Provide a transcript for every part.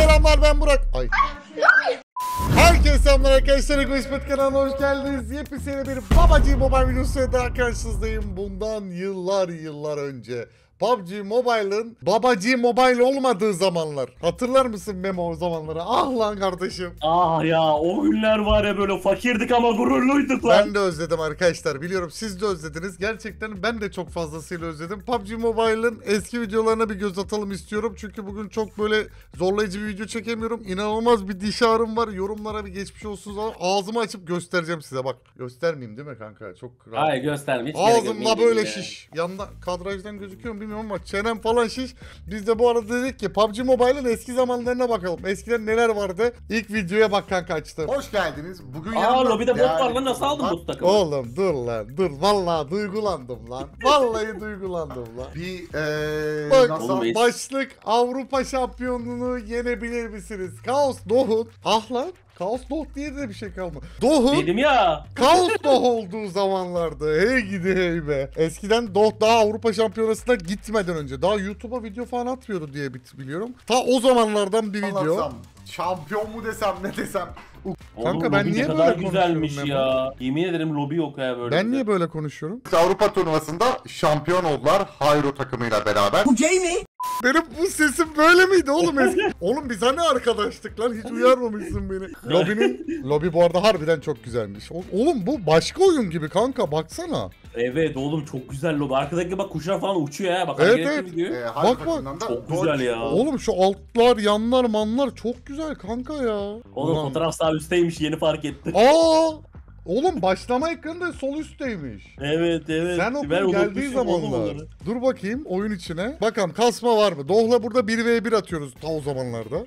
Selamlar, ben Burak. Ay. Herkese selamlar arkadaşlar. Egoismet kanalına hoş geldiniz. Yepyeni bir PUBG Mobile videosuyla daha karşınızdayım. Bundan yıllar önce PUBG Mobile'ın PUBG Mobile olmadığı zamanlar. Hatırlar mısın Memo o zamanları? Ah lan kardeşim. Ah ya, o günler var ya, böyle fakirdik ama gururluyduk lan. Ben de özledim arkadaşlar. Biliyorum siz de özlediniz. Gerçekten ben de çok fazlasıyla özledim. PUBG Mobile'ın eski videolarına bir göz atalım istiyorum. Çünkü bugün çok böyle zorlayıcı bir video çekemiyorum. İnanılmaz bir diş ağrım var. Yorumlara bir geçmiş olsun zaman ağzımı açıp göstereceğim size. Bak göstermeyeyim değil mi kanka? Çok rahat. Hayır, gösterme. Ağzımla böyle şiş. Yanda kadrajdan gözüküyor mu bilmiyorum ama çenem falan şiş. Biz de bu arada dedik ki PUBG Mobile'ın eski zamanlarına bakalım. Eskiden neler vardı? İlk videoya bak kanka, açtım. Hoş geldiniz. Bugün Lobide bot var lan, nasıl aldın bu takımı? Oğlum dur lan dur. Vallahi duygulandım lan. Vallahi duygulandım lan. Bir Bak nasıl? Oğlum, başlık Avrupa şampiyonluğunu yenebilir misiniz? Kaos Doh'un. Ah lan. Kaos Doh diye de bir şey kalmadı. Doh'un Dedim ya. Kaos Doh olduğu zamanlarda. Hey gidi hey be. Eskiden Doh daha Avrupa şampiyonasına gitmeden önce daha YouTube'a video falan atmıyordu diye biliyorum. Ta o zamanlardan bir video. Anlatsam, şampiyon mu desem ne desem. Kanka, Oğlum, ben lobi niye ne böyle kadar güzelmiş konuşuyorum ya. Yemin ederim lobi yok ya böyle. Ben niye böyle konuşuyorum? Avrupa turnuvasında şampiyon oldular Hayro takımıyla beraber. Benim bu sesim böyle miydi oğlum eski? Oğlum biz hani arkadaştık lan, hiç uyarmamışsın beni. Lobi bu arada harbiden çok güzelmiş. Oğlum bu başka oyun gibi kanka, baksana. Evet oğlum, çok güzel lobi. Arkadaki bak kuşlar falan uçuyor ya. Bak Evet, hareket evet. ediyor. Hayro Bak, takımından da Çok Dodge. güzel ya. Oğlum şu altlar, yanlar, manlar çok güzel kanka ya. Oğlum Ulan. fotoğraf sağ üstteymiş, yeni fark ettim. Aa! Oğlum başlama ekranı da sol üstteymiş. Evet. Sen okul Ben geldiği unutmuşum oğlum zamanlar. onları. Dur bakayım oyun içine. Bakalım kasma var mı? Doh'la burada 1v1 atıyoruz ta o zamanlarda.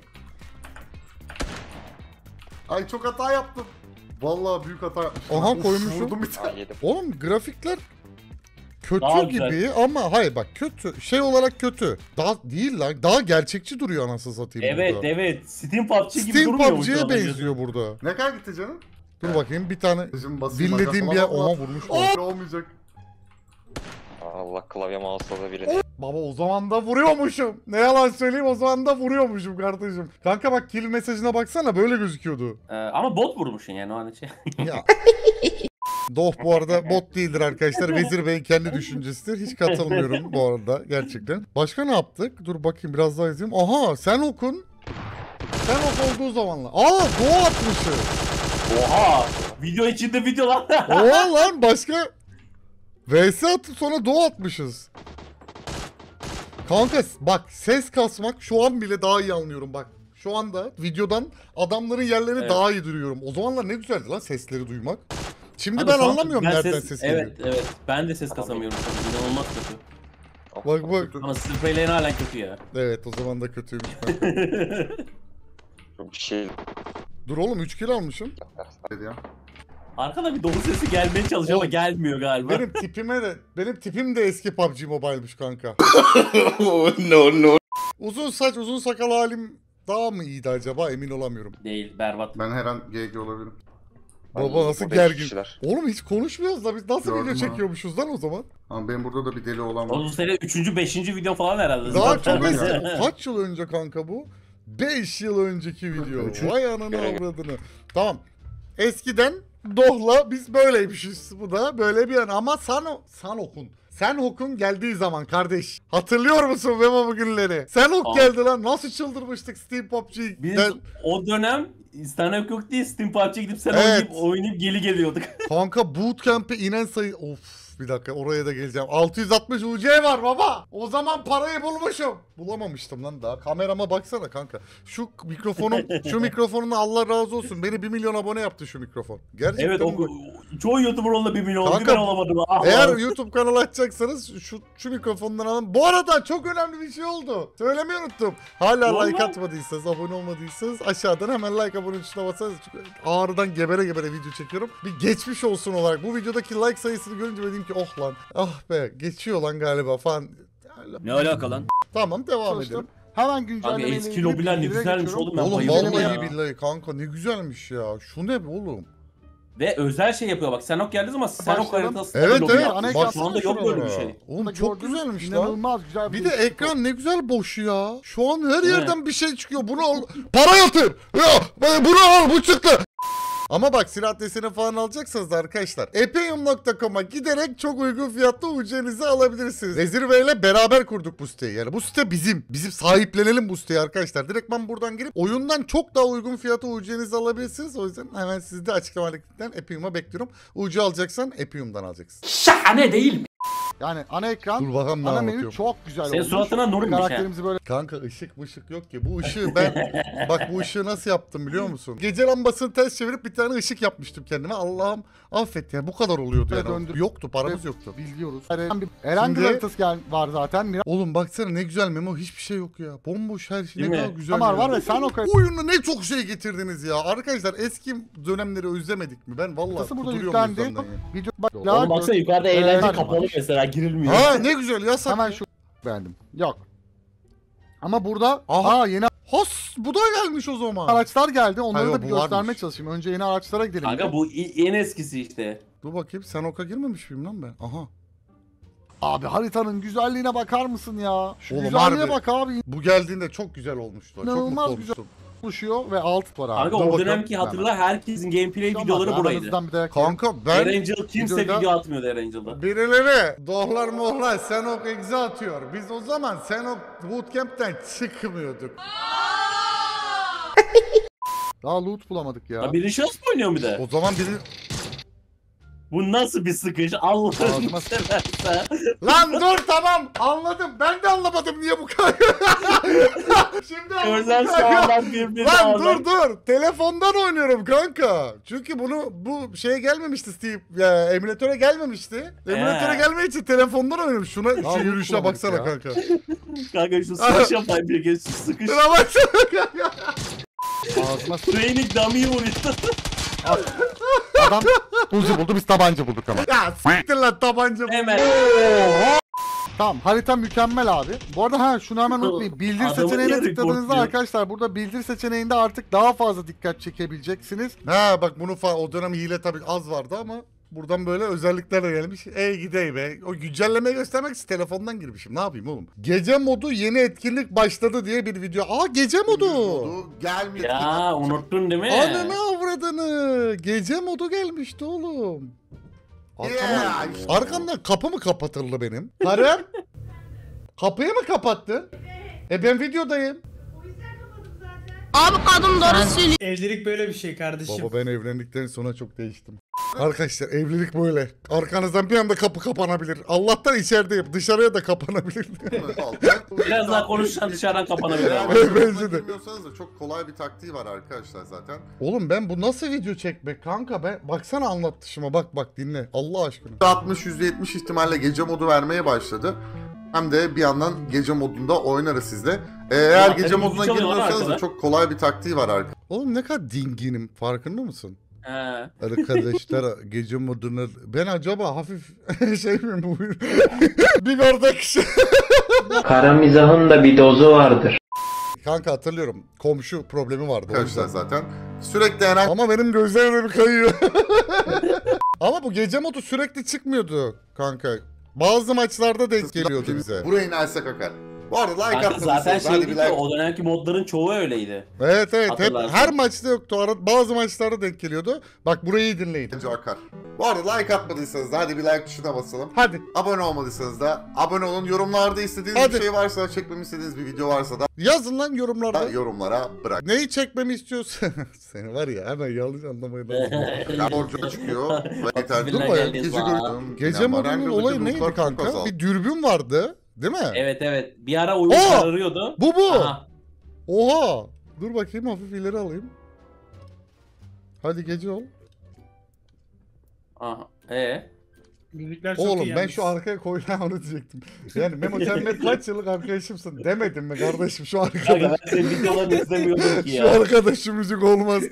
Ay çok hata yaptım. Vallahi büyük hata yapmışım. Aha, Of, koymuşum. vurdum bir tane. Oğlum grafikler kötü Daha gibi güzel. ama hayır bak, kötü. Şey olarak kötü. Daha değil lan. Daha gerçekçi duruyor anasını satayım Evet burada. evet. Steam PUBG gibi Steam durmuyor bu şu PUBG'ye anda. benziyor burada. Ne kadar gitti canım? Dur bakayım bir tane Şimdi basayım. dinlediğim bir yer. Allah. Oha vurmuş. Olmayacak. Allah, klavye mouse'la da biri. Baba o zaman da vuruyormuşum. Ne yalan söyleyeyim, o zaman da vuruyormuşum kardeşim. Kanka bak kill mesajına baksana, böyle gözüküyordu. Ama bot vurmuşsun yani o an için. Ya. Doh bu arada bot değildir arkadaşlar. Vezir Bey'in kendi düşüncesidir. Hiç katılmıyorum bu arada gerçekten. Başka ne yaptık? Dur bakayım biraz daha izleyeyim. Aha sen okun. Sen ok olduğu zamanlar. Aa Doğu atmışı. Oha! Video içinde video lan. Oha lan başka. VS atıp sonra Doğu atmışız. Kanka bak ses kasmak şu an bile daha iyi anlıyorum bak. Şu anda videodan adamların yerlerini Evet. daha iyi duyuyorum. O zamanlar ne güzeldi lan sesleri duymak. Şimdi Abi ben şu an anlamıyorum nereden ses geliyor. Evet. Ben de ses kasamıyorum şu an. İnanılmaz kötü. Bak bak. Ama spreylerin halen kötü ya. Evet o zaman da kötüymüş. Bir şey Dur oğlum 3 kill almışım. Dedi ya. Arkada bir dolu sesi gelmeye çalışıyor ama Oğlum, gelmiyor galiba. Benim tipim de eski PUBG Mobile'miş kanka. no. Uzun saç uzun sakal halim daha mı iyiydi acaba, emin olamıyorum. Değil, berbat. Ben her an GG olabilirim. Baba nasıl O beş gergin. kişiler. Oğlum hiç konuşmuyoruz da biz nasıl Gördüm video ha. çekiyormuşuz lan o zaman? Ama benim burada da bir deli olan var. Oğlum senin 3. 5. video falan herhalde. Daha zaten. çok eski. Kaç yıl önce kanka bu? 5 yıl önceki video. Üçüncü- Vay ananı avradını. Tamam. Eskiden Doh'la biz böyleymişiz. Bu da böyle bir an. Ama Sanhok'un. Sanhok'un geldiği zaman kardeş. Hatırlıyor musun Memo bu günleri? Sanhok Aa. geldi lan. Nasıl çıldırmıştık Steam PUBG. Biz o dönem İstanbul yok değil, Steam PUBG'ye gidip sen Evet. oynayıp geri geliyorduk. Kanka bootcamp'e inen sayı... Of bir dakika oraya da geleceğim. 660 UC var baba. O zaman parayı bulmuşum. Bulamamıştım lan daha. Kamerama baksana kanka. Şu mikrofonun Allah razı olsun. Beni 1 milyon abone yaptı şu mikrofon. Gerçekten Evet, bu. çoğu YouTuber onunla 1 milyon oldu. Kanka, Ben olamadım. Ah, Eğer lan. YouTube kanalı açacaksanız şu mikrofondan alın. Bu arada çok önemli bir şey oldu. Söylemeyi unuttum. Hala Vallahi. like atmadıysanız, abone olmadıysanız aşağıdan hemen like abone tuşuna basarsanız. Çünkü ağrıdan gebere video çekiyorum. Bir geçmiş olsun olarak. Bu videodaki like sayısını görünce dedim ki oh lan. Ah be geçiyor lan galiba falan. Ne alaka lan? Tamam devam Çalıştım. edelim. Hemen Kanka güncellemeyle eski ilgili lobiler ne bilgilere güzelmiş geçiyorum. oğlum, ben Oğlum bayıldım vallahi ya. billahi kanka ne güzelmiş ya. Şu ne be oğlum? Ve özel şey yapıyor bak. Senok geldiği zaman Senok Başlayalım. haritası. Evet lobi evet. yapmış. Ana Şu anda yok böyle bir şey. Oğlum Burada çok gördüğünüz güzelmiş lan. İnanılmaz güzel Bir de ekran ne güzel boş ya. Şu an her Değil yerden bir şey çıkıyor. Bunu al. Para yatır. Ya bunu al, bu çıktı. Ama bak silah deseni falan alacaksanız da arkadaşlar Epeyum.com'a giderek çok uygun fiyatlı UC'nizi alabilirsiniz. Rezirve ile beraber kurduk bu siteyi. Yani bu site bizim. Bizim sahiplenelim bu siteyi arkadaşlar. Direkt ben buradan girip oyundan çok daha uygun fiyatı UC'nizi alabilirsiniz. O yüzden hemen sizi de açıklama linkten Epeyum'a bekliyorum. UC alacaksan Epeyum'dan alacaksın. Şahane değil mi? Yani ana ekran, Dur bakalım ne ana anlatıyorum. menü çok güzel Senin olmuş. suratına nur inmiş ha. Karakterimizi böyle Kanka ışık mışık yok ki. Bu ışığı ben bak bu ışığı nasıl yaptım biliyor musun? Gece lambasını ters çevirip bir tane ışık yapmıştım kendime. Allah'ım affet ya bu kadar oluyordu yani. Döndür. Yoktu paramız yoktu. biliyoruz. Herhangi bir Şimdi- haritası var zaten. Oğlum baksana ne güzel Memo hiçbir şey yok ya. Bomboş her şey Değil ne mi? kadar güzel. Miramar ya. var ve sen o Bu oyunda ne çok şey getirdiniz ya. Arkadaşlar eski dönemleri özlemedik mi? Ben vallahi haritası burada kuduruyorum yüklendi. yüzden ya. Video bak. Oğlum baksana yukarıda eğlence kapalı mesela girilmiyor. Ha ne güzel yasak. Hemen şu beğendim. Yok. Ama burada Aha. yeni Has bu da gelmiş o zaman. araçlar geldi. Onları Hayır, da bir bu göstermeye varmış. çalışayım. Önce yeni araçlara gidelim. Kanka bu en eskisi işte. Dur bakayım sen oka girmemiş miyim lan ben? Aha. Abi haritanın güzelliğine bakar mısın ya? Şu Oğlum güzelliğe harbi. bak abi. Bu geldiğinde çok güzel olmuştu. Çok İnanılmaz mutlu güzel. olmuştum. Oluşuyor ve alt var abi. Kanka dur o bakalım. dönemki hatırla herkesin gameplay Şu an videoları bak, buraydı. aranızdan bir dayak yerim. Kanka ben Erangel kimse videoda- video atmıyordu Erangel'da. birileri dohlar mohlar Senok egze atıyor. Biz o zaman Senok bootcamp'ten çıkmıyorduk. Daha loot bulamadık ya. Ya birinci şans mı oynuyor bir de? O zaman biri... Bu nasıl bir sıkış Allah'ını Ağzıma- seversen. Lan dur tamam anladım. Ben de anlamadım niye bu kadar. Şimdi Gözler anladım kanka. sağlam birbirine Lan ağlar. dur. Telefondan oynuyorum kanka. Çünkü bu şeye gelmemişti Steve. Ya, emülatöre gelmemişti. Emülatöre gelmeyi için telefondan oynuyorum. Şuna şu loot yürüyüşe bulamadık baksana ya. kanka. Kanka şu sıkış yapayım bir kez şu sıkış. Şuna baksana kanka. Ağzıma Training dummy'yi vuruyor. adam Uzi buldu, biz tabanca bulduk ama. Ya siktir lan tabanca. Hemen. Tamam, harita mükemmel abi. Bu arada şunu hemen unutmayın. Bildir Adamı seçeneğine niye tıkladığınızda reportluyor? arkadaşlar burada bildir seçeneğinde artık daha fazla dikkat çekebileceksiniz. Ha bak bunu o dönem hile tabii az vardı ama buradan böyle özelliklerle gelmiş. Gidey be. O güncellemeyi göstermek için telefondan girmişim. Ne yapayım oğlum? Gece modu yeni etkinlik başladı diye bir video. Aa gece modu. Gelmiyor. Ya unuttun değil mi? Ananı avradını. Gece modu gelmişti oğlum. Yeah. Arkamdan kapı mı kapatıldı benim? Karım? Kapıyı mı kapattın? Ben videodayım. Abi kadın doğru söylüyor. Evlilik böyle bir şey kardeşim. Baba ben evlendikten sonra çok değiştim. Arkadaşlar evlilik böyle. Arkanızdan bir anda kapı kapanabilir. Allah'tan içerideyim. Dışarıya da kapanabilir. Biraz daha konuşsan dışarıdan kapanabilir abi. Bence de. Bilmiyorsanız da çok kolay bir taktiği var arkadaşlar zaten. Oğlum ben bu nasıl video çekmek kanka ben baksana anlatışıma bak dinle Allah aşkına. %60-%70 ihtimalle gece modu vermeye başladı. Hem de bir yandan gece modunda oynarız sizle. Eğer Ya, gece benim moduna müzik çalıyor lan girmiyorsanız da arkada. çok kolay bir taktiği var arkadaşlar. Oğlum ne kadar dinginim farkında mısın? He. Arkadaşlar gece moduna ben acaba hafif şey mi bu? Bir bardak şey. Kara mizahın da bir dozu vardır. Kanka hatırlıyorum komşu problemi vardı. o Arkadaşlar yüzden. zaten. Sürekli herhangi Ama benim gözlerim kayıyor. Ama bu gece modu sürekli çıkmıyordu kanka. Bazı maçlarda denk geliyordu bize. Buraya inersek akar. Bu arada like Kanka zaten atmadıysanız hadi şeydi bir ki like. o dönemki modların çoğu öyleydi. Evet hep Hatırlarsın. her maçta yoktu. Bazı maçlarda denk geliyordu. Bak burayı iyi dinleyin. Bence akar. Bu arada like atmadıysanız da hadi bir like tuşuna basalım. Hadi. Abone olmadıysanız da abone olun. Yorumlarda istediğiniz Hadi. bir şey varsa, çekmemi istediğiniz bir video varsa da Yazın lan yorumlarda. yorumlara bırak. Neyi çekmemi istiyorsun? Seni var ya hemen yanlış anlamayı da. Borcu çıkıyor. Ve yeter. Dur bakayım. Gece görüyorum. Gece modunun olayı neydi kanka? Bir dürbün vardı. Değil mi? Evet. Bir ara oyun Aa! kararıyordu. Bu. Aha. Oha. Dur bakayım hafif ileri alayım. Hadi gece ol. Aha. Müzikler çok Oğlum iyi ben yalnız. şu arkaya koyacağım onu diyecektim. Yani Memo sen benim kaç yıllık arkadaşımsın demedim mi kardeşim şu Kanka arkadaş. ben senin videolarını izlemiyordum ki Şu ya. arkadaşım müzik olmaz.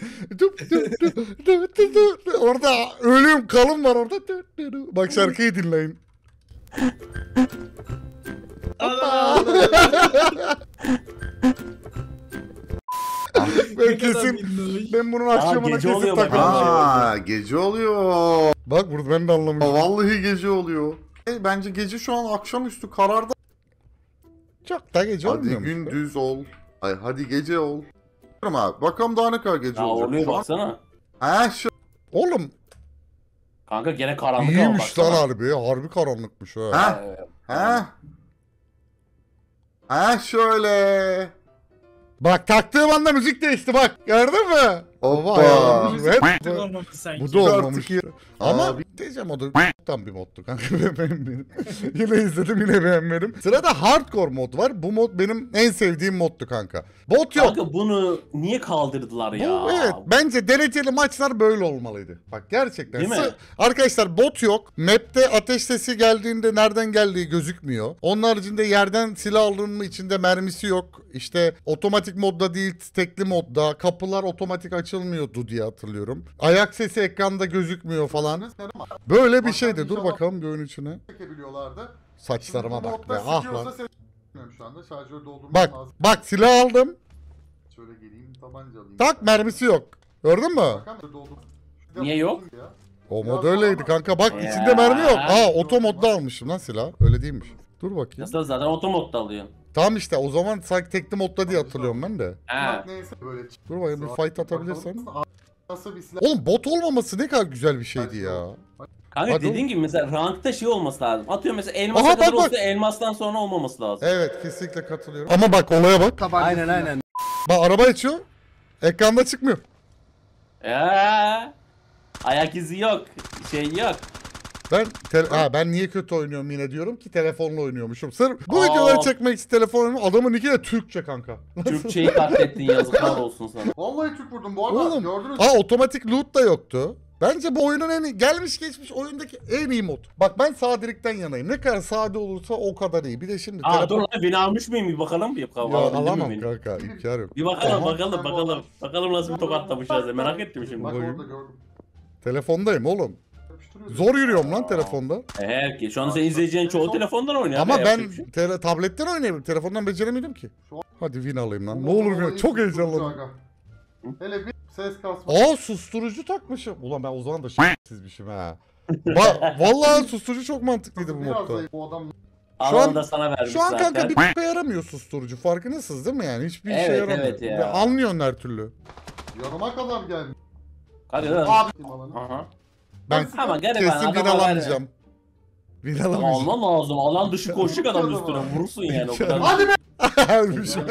Orada ölüm kalın var orada. Bak şarkıyı dinleyin. Ben kesin ben bunun akşamına gece kesin oluyor bak. takılacağım. Gece oluyor. Bak burada ben de anlamıyorum. Vallahi gece oluyor. Bence gece şu an akşamüstü karardı. Çok da gece Hadi olmuyormuş. gündüz ol. Ay hadi gece ol. Abi bakalım daha ne kadar gece Ya olacak. oluyor Şu an- baksana. Ha şu. Oğlum Kanka gene karanlık ama iyiymiş lan baksana. harbi. Harbi karanlıkmış ha. Ha? Ha? Ha şöyle. Bak taktığım anda müzik değişti bak. Gördün mü? Hoppa. Ayağım- hep- olmamış sanki. Bu da olmamış. Ama Abi. diyeceğim modu tam bir moddu kanka. Benim. Yine izledim yine beğenmedim. Sırada hardcore mod var. Bu mod benim en sevdiğim moddu kanka. Bot yok. Kanka bunu niye kaldırdılar ya? Bu, evet bence dereceli maçlar böyle olmalıydı. Bak gerçekten. Değil mi? Arkadaşlar bot yok. Map'te ateş sesi geldiğinde nereden geldiği gözükmüyor. Onun haricinde yerden silah alınma içinde mermisi yok. İşte otomatik modda değil tekli modda. Kapılar otomatik açılmıyordu diye hatırlıyorum. Ayak sesi ekranda gözükmüyor falan. Böyle bir şeydi. Dur bakalım bir oyun içine. Çekebiliyorlardı. Saçlarıma bak be. Modda Ah sıkıyorsa lan. ses- Bilmiyorum şu anda şarjör doldurmam Bak lazım. bak silah aldım. Şöyle geleyim tabanca alayım. Tak mermisi yok. Gördün mü? Bakalım, doldur. Niye yok? Ya. O mod öyleydi kanka. Bak içinde mermi yok. Aa oto modda almışım lan silah. Öyle değilmiş. Dur bakayım. Nasıl zaten otomodda alıyorsun. Tamam işte o zaman sanki tekli modda diye hatırlıyorum ben de. Ha. Neyse böyle. Dur bakayım bir fight atabilirsem. Nasıl bir silah? Oğlum bot olmaması ne kadar güzel bir şeydi ya. Kanka Hadi dediğim gibi mesela rankta şey olması lazım. Atıyorum mesela elmasa Aha, kadar bak, olsa elmastan sonra olmaması lazım. Evet kesinlikle katılıyorum. Ama bak olaya bak. Aynen. Bak araba açıyor. Ekranda çıkmıyor. Ayak izi yok. Şey yok. Ben niye kötü oynuyorum yine diyorum ki telefonla oynuyormuşum. Sırf bu Aa. videoları çekmek için telefon oynuyorum. Adamın iki de Türkçe kanka. Türkçeyi katlettin yazıklar olsun sana. Vallahi Türk vurdum bu arada. Oğlum. Gördünüz mü? Otomatik loot da yoktu. Bence bu oyunun gelmiş geçmiş oyundaki en iyi mod. Bak ben sadelikten yanayım. Ne kadar sade olursa o kadar iyi. Bir de şimdi Dur lan beni almış mıyım bir bakalım bir. Ya, Alabildim mi alamam beni? kanka. İmkan yok. Bir bakalım Aha. bakalım. Bakalım nasıl bir tokatlamışız ya merak ettim şimdi. Bak Bakayım. orada gördüm. Telefondayım oğlum. Yapıştırıyordu. Zor yürüyorum lan telefonda. Ki şu an sen izleyeceğin çoğu telefondan oynuyor. Ama Abi, ben yapacak bir şey. tabletten oynayabilirim. Telefondan beceremedim ki. Hadi win alayım lan. Ne Oğlum, olur win. vallahi Çok susturucu heyecanlandım. aga. Hele bir ses kasma. Aa susturucu takmışım. Ulan ben o zaman da sizmişim ha. Vallahi susturucu çok mantıklıydı bu Biraz modda. da bu adam Şu an- Alanı da sana vermiş Şu an zaten. kanka bir işe yaramıyor susturucu. Farkındasınız değil mi yani? Hiçbir işe Evet, yaramıyor. evet ya. Ve anlıyorsun her türlü. yanıma kadar geldi. Hadi lan. Abi. Aha. Ben Ama gariban kesin win adama alamayacağım. Win Ama alamayacağım. alman lazım. Alan dışı koşacak adam üstüne. Vurursun yani o kadar. Hadi be. Her bir şey.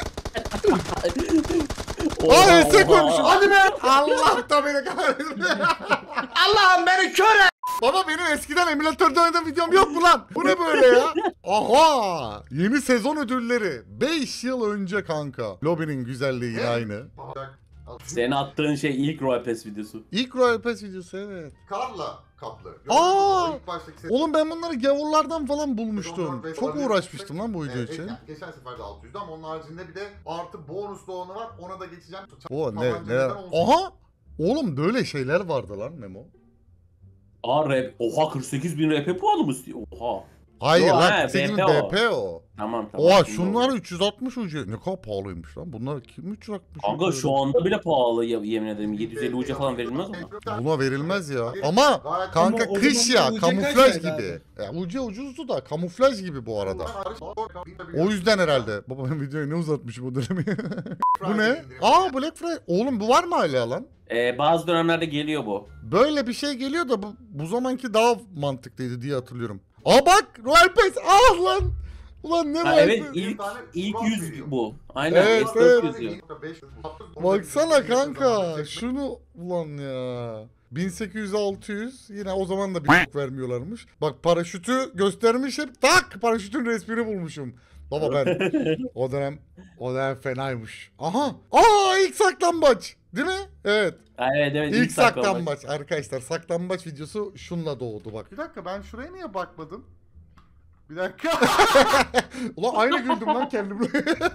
Oha, Aa ense oha. koymuşum. Hadi be. Allah da beni kahretsin. Allah'ım beni kör et. Baba benim eskiden emülatörde oynadığım videom yok mu lan? Bu ne böyle ya? Aha! Yeni sezon ödülleri. 5 yıl önce kanka. Lobby'nin güzelliği yine aynı. Senin attığın şey ilk Royal Pass videosu. İlk Royal Pass videosu evet. Karla kaplı. Aa! İlk baştaki ses- Oğlum ben bunları gavurlardan falan bulmuştum. Sezon Çok dört, uğraşmıştım lan bu video Evet, için. yani geçen sefer de 600'dü ama onun haricinde bir de artı bonuslu olanı var. Ona da geçeceğim. O ne Tabanca ne? neden olsun? Aha! Oğlum böyle şeyler vardı lan Memo. Oha 48.000 RP puanı mı istiyor? Oha. Hayır Yo, lan he, 8'in BP o. BP o. Tamam. Oha Şimdi şunlar oldu. 360 ucu. Ne kadar pahalıymış lan. Bunlar kim 360 Kanka ucu? şu anda bile pahalı yemin ederim. 750 uca falan verilmez mi? Buna verilmez ya. Ama kanka Ama o kış zaman ya UC kamuflaj kaç liraydı gibi. Ya ucu ucuzdu da kamuflaj gibi bu arada. O yüzden herhalde. Baba ben videoyu ne uzatmışım o dönemi. Bu ne? Aa Black Friday. Oğlum bu var mı hala lan? Bazı dönemlerde geliyor bu. Böyle bir şey geliyor da bu zamanki daha mantıklıydı diye hatırlıyorum. Aa bak Royal Pass. Ah lan. Ulan ne Ha, var? evet ilk 100 bu. Aynen Evet, S4 evet. yazıyor. Baksana kanka şunu ulan ya. 1800-600 yine o zaman da bir vermiyorlarmış. Bak paraşütü göstermiş hep tak paraşütün resmini bulmuşum. Baba ben o dönem fenaymış. Aha. İlk saklambaç. Değil mi? Evet. Evet İlk saklambaç. Arkadaşlar saklambaç videosu şunla doğdu bak. Bir dakika ben şuraya niye bakmadım? Bir dakika. Ulan aynı güldüm lan kendimle.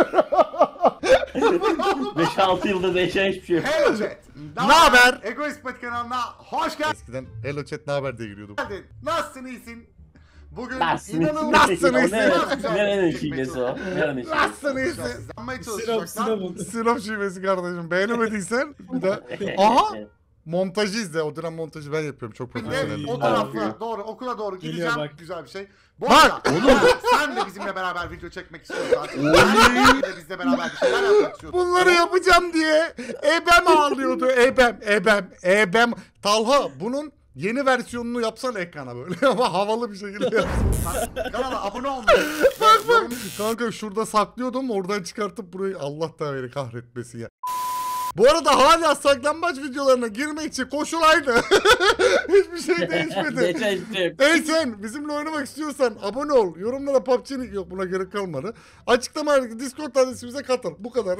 5-6 yılda değişen hiçbir şey yok. Hello Chat. Ne haber? Egoist Pat kanalına hoş geldin. Eskiden Hello Chat ne haber diye giriyordum. Nasılsın iyisin? Bugün Nasıl? inanılmaz Nasıl? Nerenin şivesi o? Nerenin şivesi? Nasıl neyse. Sizlenmeye Sinop çalışacaklar. Sinop. Sinop şivesi kardeşim. Beğenemediysen bir daha. Aha. Montajı izle. O dönem montajı ben yapıyorum. Çok Bir de profesyonel. o tarafla doğru, okula doğru Geliyor gideceğim. bak. Güzel bir şey. Bu Bak, arada sen de bizimle beraber video çekmek istiyorsan. Sen de bizle beraber bir şeyler yapmak istiyorsan. Bunları yapacağım diye ebem ağlıyordu. Ebem. Talha bunun yeni versiyonunu yapsan ekrana böyle ama havalı bir şekilde yapsın. Kanala abone olmayı. Bak. Kanka şurada saklıyordum, oradan çıkartıp burayı Allah da beni kahretmesin ya. Bu arada hala saklambaç videolarına girmek için koşul aynı. Hiçbir şey değişmedi. Geçeceğim. Hey sen bizimle oynamak istiyorsan abone ol. Yorumlara PUBG'nin yok, buna gerek kalmadı. Açıklama Discord adresimize katıl. Bu kadar.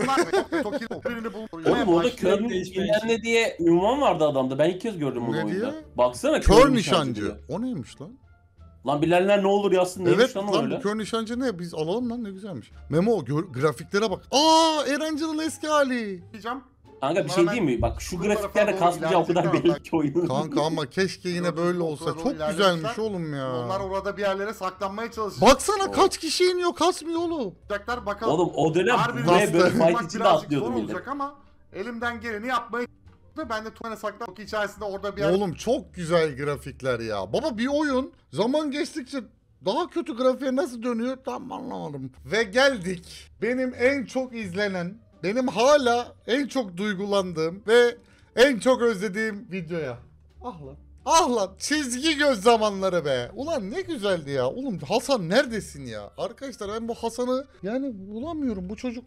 Oğlum orada kör nişancı diye ünvan vardı adamda. Ben ilk kez gördüm onu Ne oyunda. diyor? Baksana Kör nişancı. diyor. O neymiş lan? Lan bilenler ne olur yazsın neymiş Evet lan lan öyle. bu kör nişancı ne? Biz alalım lan, ne güzelmiş. Memo grafiklere bak. Aa Erencil'in eski hali. Kanka bir şey diyeyim mi? Bak şu Bunlara grafiklerde falan kasmayacağı o kadar ilerleyecek belli ki oyun. Kanka ama keşke yine böyle olsa. Okula doğru Çok güzelmiş ilerlemişler. oğlum ya. Onlar orada bir yerlere saklanmaya çalışacak. Baksana kaç kişi iniyor, kasmıyor oğlum. Bakalım. Oğlum o dönem Harbi buraya böyle bastı. fight içinde birazcık atlıyordu zor millet. olacak ama elimden geleni yapmaya ben de tuvalet saklanmak içerisinde orada bir yer. Oğlum çok güzel grafikler ya. Baba bir oyun zaman geçtikçe daha kötü grafiğe nasıl dönüyor tam anlamadım. Ve geldik benim en çok izlenen, benim hala en çok duygulandığım ve en çok özlediğim videoya. Ah lan. Ah lan çizgi göz zamanları be. Ulan ne güzeldi ya. Oğlum Hasan neredesin ya? Arkadaşlar ben bu Hasan'ı yani bulamıyorum. Bu çocuk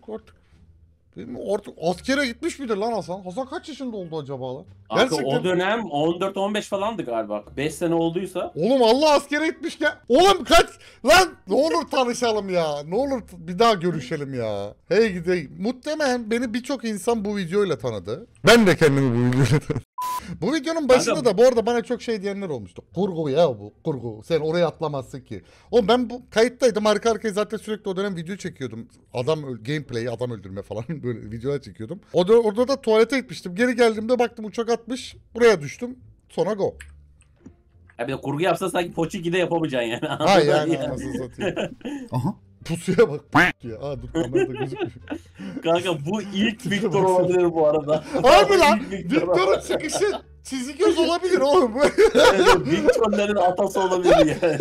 artık askere gitmiş midir lan Hasan? Hasan kaç yaşında oldu acaba lan? Kanka o dönem 14-15 falandı galiba. 5 sene olduysa. Oğlum Allah askere gitmişken. Oğlum kaç lan, ne olur tanışalım ya. Ne olur bir daha görüşelim ya. Hey gideyim. Muhtemelen beni birçok insan bu videoyla tanıdı. Ben de kendimi bu videoyla tanıdım. Bu videonun başında Kanka, da bu arada bana çok şey diyenler olmuştu. Kurgu ya bu, kurgu. Sen oraya atlamazsın ki. Oğlum ben bu kayıttaydım, arka arkaya zaten sürekli o dönem video çekiyordum. Gameplay, adam öldürme falan böyle videolar çekiyordum. Orada da tuvalete gitmiştim. Geri geldiğimde baktım uçak atmış. Buraya düştüm. Sonra go. Ya bir de kurgu yapsa sanki Pochinki'de yapamayacaksın yani. Ha yani anasını satayım. Aha. Pusuya bak. Ya. Aa dur kamerada gözükmüyor. Kanka bu ilk Victor olabilir bu arada. Harbi lan. İlk Victor Victor'un çıkışı çizik göz olabilir oğlum. Evet, Victor'ların atası olabilir yani.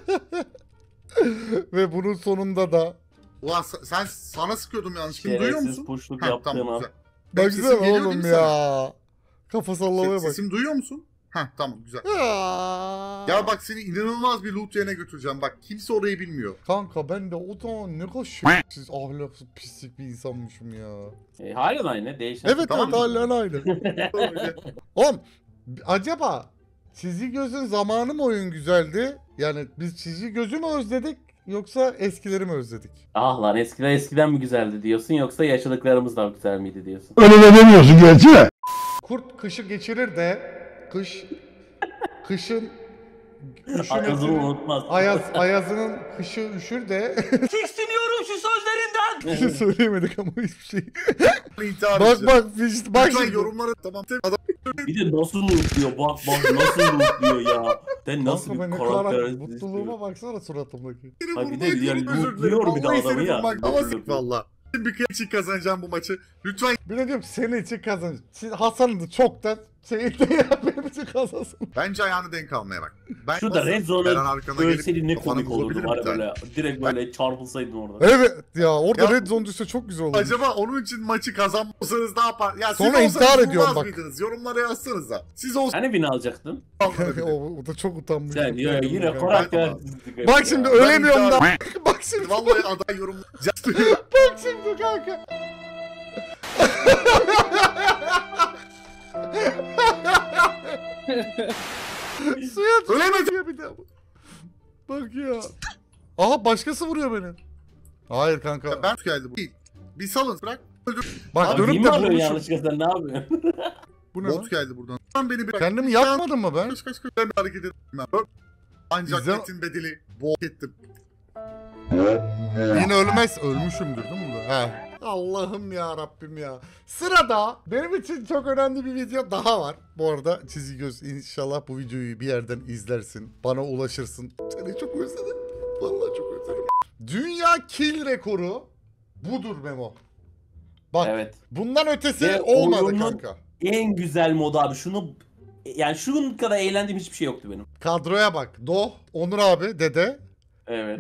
Ve bunun sonunda da Ulan sen sana sıkıyordum yanlış. Şimdi duyuyor Şerefsiz musun? puşluk Ha, yaptığın tamam, an. güzel. Benim baksana sesim geliyor oğlum değil mi sana? ya. Kafa sallamaya bak. Sesimi duyuyor musun? Ha tamam güzel. Ya. Ya bak seni inanılmaz bir loot yerine götüreceğim. Bak kimse orayı bilmiyor. Kanka ben de o zaman ne kadar şerefsiz, ahlaksız, pislik bir insanmışım ya. Halen aynı değişen. Evet Tamam. evet halen aynı. Oğlum acaba çizgi gözün zamanı mı oyun güzeldi? Yani biz çizgi gözü mü özledik yoksa eskileri mi özledik? Ah lan eskiden mi güzeldi diyorsun yoksa yaşadıklarımız da güzel miydi diyorsun. Kurt kışı geçirir de kışın Aklını üşümesinin unutmaz. Ayazının kışı üşür de Tiksiniyorum şu sözlerinden. bir şey söyleyemedik ama hiçbir şey. İntihar Bak edeceğim. bak Lütfen şimdi. yorumları tamam. Adam Bir de nasıl lootluyor bak nasıl lootluyor ya. Sen nasıl Kanka ben bir ne kadar karakter mutluluğuma baksana suratımdaki. Ha bir de vurmak yani için özür dilerim. lootluyor bir de Vallahi adamı seni ya. vurmak namazlık valla. Bir kere için kazanacağım bu maçı. Lütfen. Bir de diyorum senin için kazan. Hasan'ın da çoktan şeyinde ya benim için kazansın. Bence ayağını denk almaya bak. Ben Şurada Red Eren Zone'un arkana gelip ölseydi ne kafanı komik olurdu vurabilirim var bir tane. böyle. Direkt böyle çarpılsaydın orada. Evet ya orada Ya- Red Zone düşse çok güzel olur. Acaba onun için maçı kazanmasanız ne yapar? Ya siz Sonra olsanız intihar vurmaz ediyorum bak. mıydınız? Yorumlara yazsanız da. Siz olsanız Hani win alacaktın? o da çok utanmış. Sen yine Ben- karakter. Bak şimdi Ben ölemiyorum da. intihar- Bak şimdi. Vallahi aday yorum. Bak şimdi kanka. Suya Ölemedim. ya bir daha. Bak ya. Aha başkası vuruyor beni. Hayır kanka. Ben geldi bu. Bir salın bırak. Bak Abi dönüp kim de alıyor vurmuşum. yanlışlıkla sen ne yapıyorsun? Bu ne lan? Bot geldi buradan. Sen beni bırak. Kendimi yakmadım mı ben? Kaç ben bir hareket ettim ben. Ancak Güzel. etin bedeli bok ettim. Yine ölmez. Ölmüşümdür değil mi bu? He. Allah'ım ya Rabbim ya. Sırada benim için çok önemli bir video daha var. Bu arada Çizgi Göz, inşallah bu videoyu bir yerden izlersin. Bana ulaşırsın. Seni çok özledim. Vallahi çok özledim. Dünya kill rekoru budur Memo. Bak Evet. bundan ötesi Ve olmadı oyunun kanka. En güzel modu abi. Yani şunun kadar eğlendiğim hiçbir şey yoktu benim. Kadroya bak. Doh, Onur abi, Dede. Evet.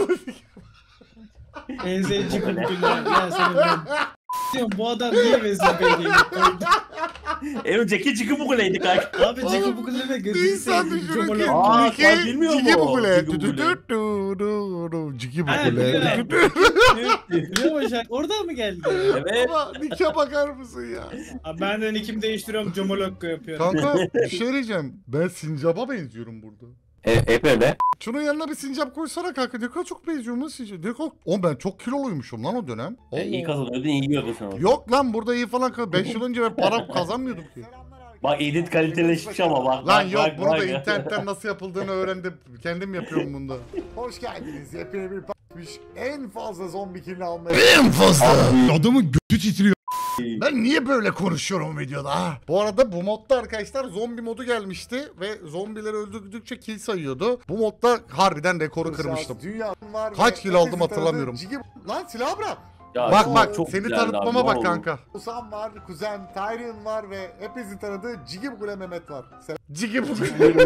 En sevdiğim güller. Ya senin ben. Diyorum bu adam niye Veznebe'yi koydu? Önceki çıkı bu kuleydi kanka. Abi Jacob bu kulübe gözünü İnsan seveyim. düşürür ki. Jomolo. Aa, Niki, sen bilmiyor Cigi musun? Bugule. Cigi Bugule. Cigi Ha, Bugule. biliyorum. Biliyor musun Jack? Oradan mı geldi? Evet. Ama Nick'e bakar mısın ya? Abi ben de nickimi değiştiriyorum. Jomolokko yapıyorum. Kanka bir şey diyeceğim. Ben sincaba benziyorum burada. Hep öyle. Şunun yanına bir sincap koysana kanka. Ne kadar çok benziyorum lan sincap. Ne kadar... Oğlum ben çok kiloluymuşum lan o dönem. İyi kazanıyordun, iyi yiyordun sen onu. Yok lan burada iyi falan. 5 yıl önce ben para kazanmıyordum ki. Bak edit kaliteleşmiş ama bak. Lan bak, yok bak, bunu da bak. internetten nasıl yapıldığını öğrendim. Kendim yapıyorum bunda. Hoş geldiniz. Yepyeni bir p***miş. En fazla zombi killini almaya... En fazla! Adamın götü titriyor. Ben niye böyle konuşuyorum videoda ha? Bu arada bu modda arkadaşlar zombi modu gelmişti ve zombileri öldürdükçe kill sayıyordu. Bu modda harbiden rekoru kırmıştım. Kaç kill aldım hatırlamıyorum. Lan silah bırak. Ya, Bak çok seni güzeldi tanıtmama abi, bak ne kanka. oldu? Usam var, kuzen Tyrion var ve hepinizin tanıdığı Cigi Bugule Mehmet var. Cigi Bugule.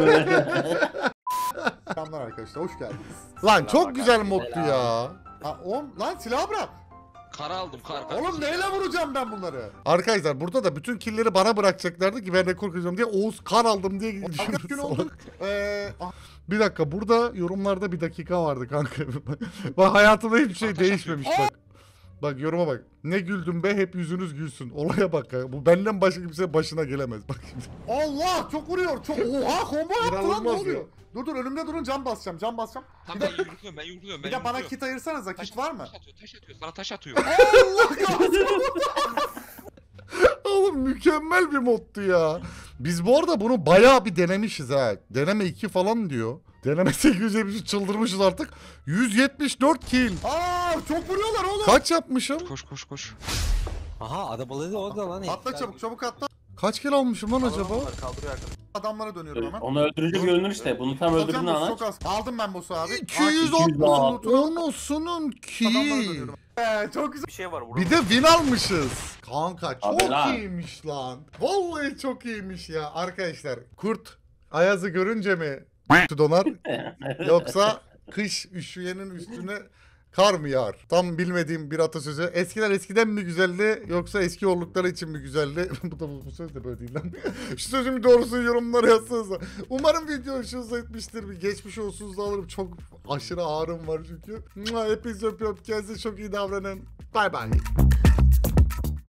Selamlar arkadaşlar, hoş geldiniz. Lan çok güzel moddu ya. Lan silahı bırak. Kar aldım kar. Oğlum neyle vuracağım ben bunları? Arkadaşlar burada da bütün killleri bana bırakacaklardı ki ben rekor kıracağım diye Oğuz kar aldım diye gidiyoruz. Bir dakika burada yorumlarda bir dakika vardı kanka. Bak hayatımda hiçbir şey değişmemiş bak. Bak yoruma bak. Ne güldüm be hep yüzünüz gülsün. Olaya bak kanka. Bu benden başka kimse başına gelemez. Bak şimdi. Allah çok vuruyor. Çok oha combo yaptı lan ne oluyor? Dur önümde durun cam basacağım. Tamam ben yumrukluyorum. Bir de bana kit ayırsanıza. Kit var mı? Taş atıyor sana taş atıyor. Allah kahretsin. Oğlum mükemmel bir moddu ya. Biz bu arada bunu bayağı bir denemişiz ha. Deneme 2 falan diyor. Deneme 873 çıldırmışız artık. 174 kill. Çok vuruyorlar oğlum. Kaç yapmışım? Koş. Aha arabaları orada lan. Atla çabuk atla. Kaç kill almışım lan acaba? Adamlara dönüyorum hemen. Onu öldürünce görünür işte. Bunu tam öldürdün ana. Çok az. Aldım ben boss'u abi. 260. Onosunun ki. Çok güzel. Bir şey var burada. Bir de win almışız. Kanka çok Abi lan. iyiymiş lan. Vallahi çok iyiymiş ya. Arkadaşlar kurt Ayaz'ı görünce mi donar yoksa kış üşüyenin üstüne kar mı yağar? Tam bilmediğim bir atasözü. Eskiden mi güzeldi yoksa eski oldukları için mi güzeldi? bu söz de böyle değil lan. Şu sözün doğrusunu yorumlara yazsanıza. Umarım video hoşunuza gitmiştir. Bir geçmiş olsunuz da alırım. Çok aşırı ağrım var çünkü. Hepinizi öpüyorum. Kendinize çok iyi davranın. Bay bay.